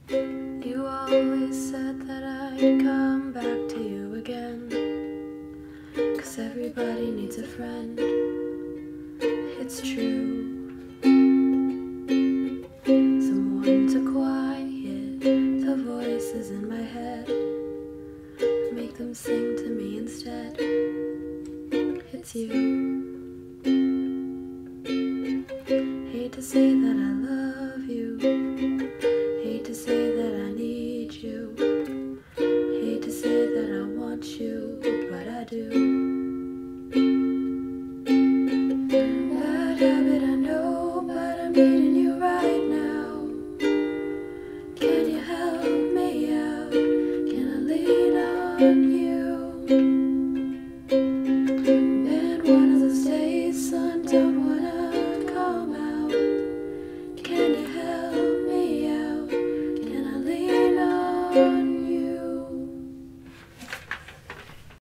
You always said that I'd come back to you again, 'cause everybody needs a friend. It's true. Someone to quiet the voices in my head, make them sing to me instead. It's you. Hate to say that I love you, hate to say that I need you, hate to say that I want you, but I do. Bad habit, I know, but I'm needing you right now. Can you help me out? Can I lean on you? Been one of those days, son, don't wanna come out. Can you help me out? Can I lean on